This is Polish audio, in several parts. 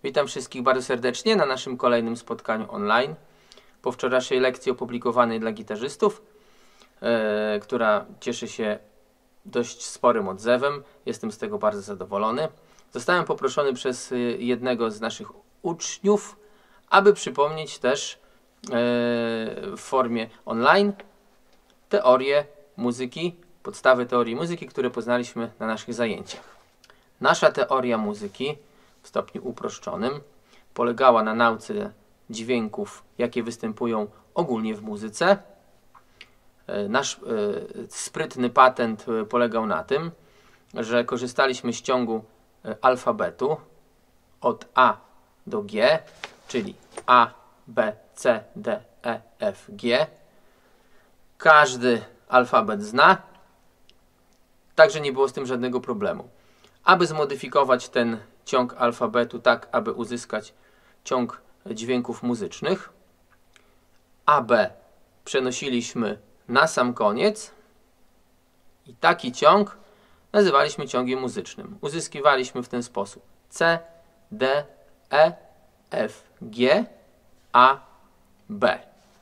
Witam wszystkich bardzo serdecznie na naszym kolejnym spotkaniu online. Po wczorajszej lekcji opublikowanej dla gitarzystów, która cieszy się dość sporym odzewem. Jestem z tego bardzo zadowolony. Zostałem poproszony przez jednego z naszych uczniów, aby przypomnieć też w formie online teorię muzyki, podstawy teorii muzyki, które poznaliśmy na naszych zajęciach. Nasza teoria muzyki w stopniu uproszczonym polegała na nauce dźwięków, jakie występują ogólnie w muzyce. Nasz sprytny patent polegał na tym, że korzystaliśmy z ciągu alfabetu od A do G, czyli A, B, C, D, E, F, G. Każdy alfabet zna, także nie było z tym żadnego problemu. Aby zmodyfikować ten ciąg alfabetu tak, aby uzyskać ciąg dźwięków muzycznych, AB przenosiliśmy na sam koniec i taki ciąg nazywaliśmy ciągiem muzycznym. Uzyskiwaliśmy w ten sposób C, D, E, F, G, A, B.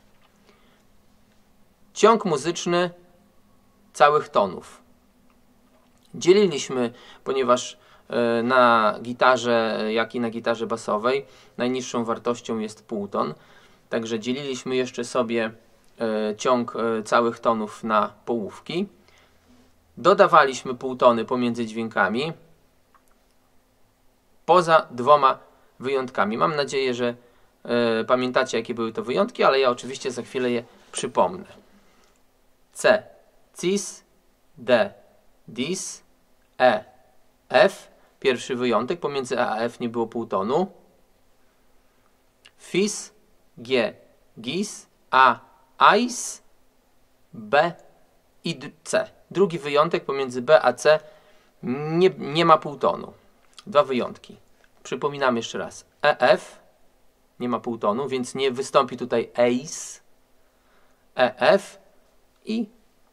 Ciąg muzyczny całych tonów. Dzieliliśmy, ponieważ na gitarze, jak i na gitarze basowej najniższą wartością jest półton, także dzieliliśmy jeszcze sobie ciąg całych tonów na połówki. Dodawaliśmy półtony pomiędzy dźwiękami, poza dwoma wyjątkami. Mam nadzieję, że pamiętacie, jakie były to wyjątki, ale ja oczywiście za chwilę je przypomnę. C, cis, D, dis, E, F. Pierwszy wyjątek, pomiędzy A a F nie było półtonu. Fis, G, gis, A, ais, B i C. Drugi wyjątek, pomiędzy B a C nie ma półtonu. Dwa wyjątki. Przypominam jeszcze raz. EF nie ma półtonu, więc nie wystąpi tutaj eis. EF i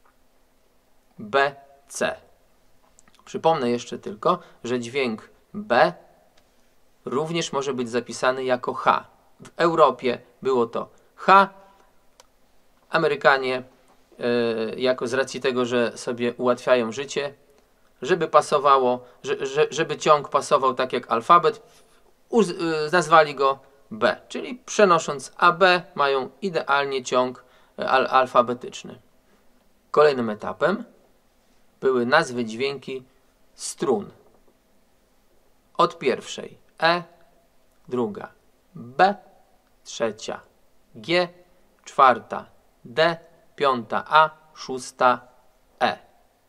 BC. Przypomnę jeszcze tylko, że dźwięk B również może być zapisany jako H. W Europie było to H. Amerykanie z racji tego, że sobie ułatwiają życie, żeby pasowało, żeby ciąg pasował tak jak alfabet, nazwali go B. Czyli przenosząc AB mają idealnie ciąg alfabetyczny. Kolejnym etapem były nazwy dźwięki strun. Od pierwszej E, druga B, trzecia G, czwarta D, piąta A, szósta E.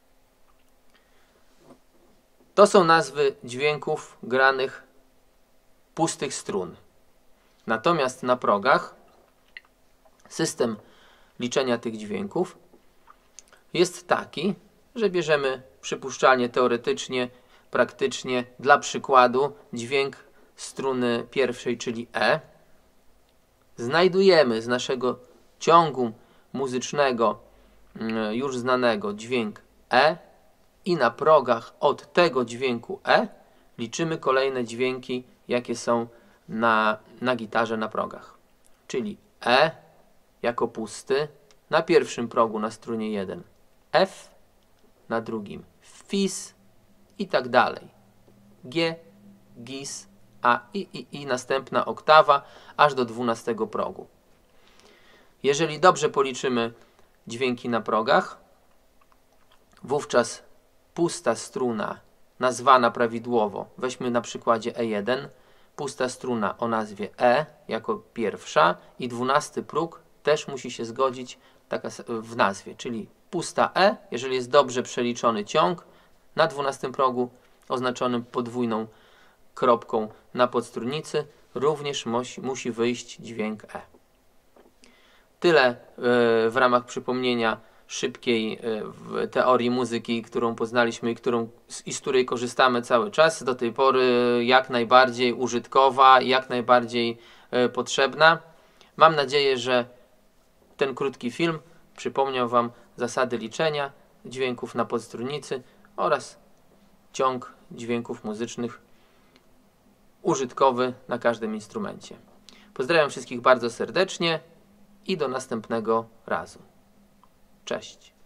To są nazwy dźwięków granych pustych strun. Natomiast na progach system liczenia tych dźwięków jest taki, że bierzemy przypuszczalnie, teoretycznie, praktycznie, dla przykładu dźwięk struny pierwszej, czyli E. Znajdujemy z naszego ciągu muzycznego już znanego dźwięk E i na progach od tego dźwięku E liczymy kolejne dźwięki, jakie są na gitarze na progach. Czyli E jako pusty, na pierwszym progu na strunie 1 F, na drugim fis i tak dalej. G, gis, A i następna oktawa aż do 12 progu. Jeżeli dobrze policzymy dźwięki na progach, wówczas pusta struna nazwana prawidłowo, weźmy na przykładzie E1, pusta struna o nazwie E jako pierwsza i 12 próg też musi się zgodzić w nazwie, czyli pusta E, jeżeli jest dobrze przeliczony ciąg, na 12 progu oznaczonym podwójną kropką na podstrunnicy również musi wyjść dźwięk E. Tyle w ramach przypomnienia szybkiej teorii muzyki, którą poznaliśmy i z której korzystamy cały czas. Do tej pory jak najbardziej użytkowa, jak najbardziej potrzebna. Mam nadzieję, że ten krótki film przypomniał Wam zasady liczenia dźwięków na podstrunnicy oraz ciąg dźwięków muzycznych użytkowy na każdym instrumencie. Pozdrawiam wszystkich bardzo serdecznie i do następnego razu. Cześć.